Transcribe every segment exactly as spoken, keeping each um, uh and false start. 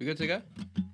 We good to go?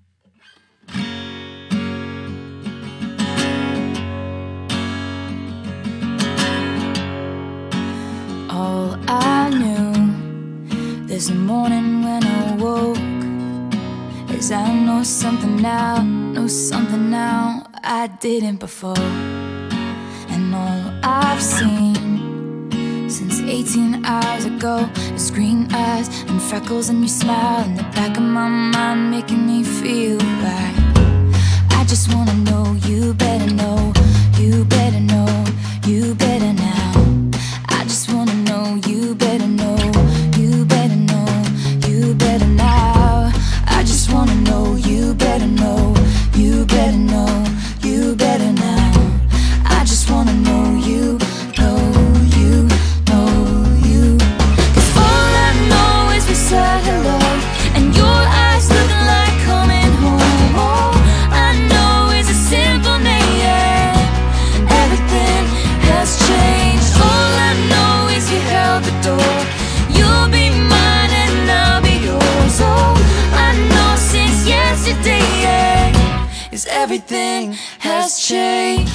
All I knew this morning when I woke is I know something now, know something now I didn't before. And all I've seen since eighteen hours ago is green eyes and freckles and your smile in the back of my mind, making me feel right. I just wanna know, you better know, you better know, you better now. I just wanna know, you better know, you better know, you better now. I just wanna know, you better know, you better know, you better now. I just wanna know, you know, you know, you. Cause all I know is we said hello, and your eyes looking like coming home. All I know is a simple name, everything has changed. All I know is you held the door, you'll be mine and I'll be yours. All I know since yesterday is everything has changed.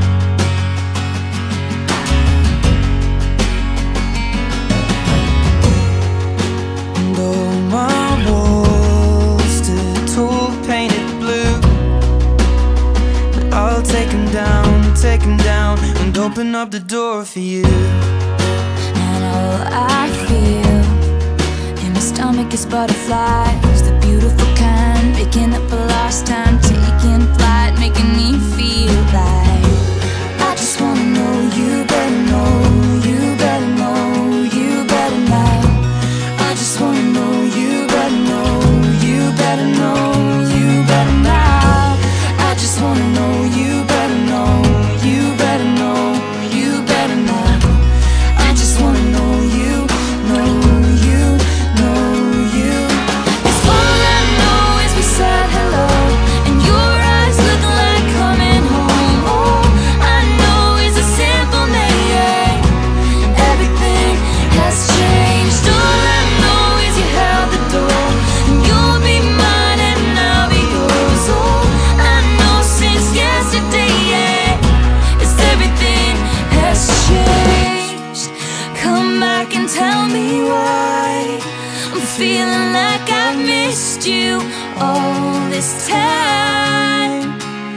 And all my walls stood tall, painted blue, but I'll take them down, take them down, and open up the door for you. And all I feel in my stomach is butterflies, the beautiful kind, picking up a lost time, taking flight, making me feel like I just wanna know, you better know, you better know, you better now. I just wanna know, you better know, you better know, you better now. I just wanna know, you better know, you better know, you better now. I just wanna know, you know, you know, you. Cause all I know is we said hello, and your eyes look like coming home. All I know is a simple name, everything has changed. All I know is you held the door, and you'll be mine and I'll be yours. All I know since yesterday is everything has changed. Come back and tell me why I'm feeling like I've missed you all this time.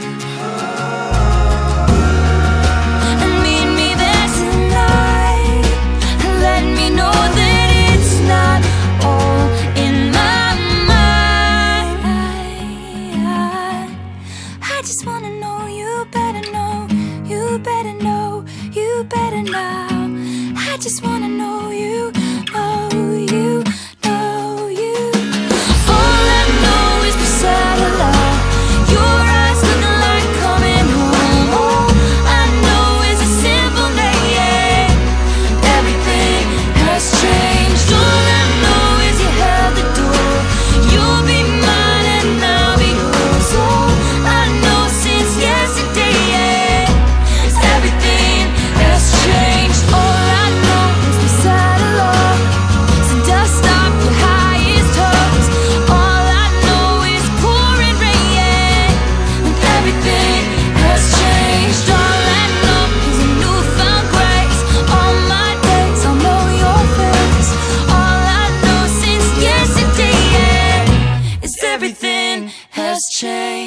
And meet me there tonight, and let me know that it's not all in my mind. I, I, I just wanna know, you better know, you better know, you better now. I just wanna know, you know, you know, you. All I know is we said hello, your eyes looking like coming home. All I know is a simple name, everything has changed. All I know is you held the door, you'll be mine and I'll be yours. All I know since yesterday is everything has changed. All I know is we said hello, so dust off your highest hopes. All I know is pouring rain, and everything has changed. All I know is a newfound grace. All my days I'll know your face. All I know since yesterday is everything has changed.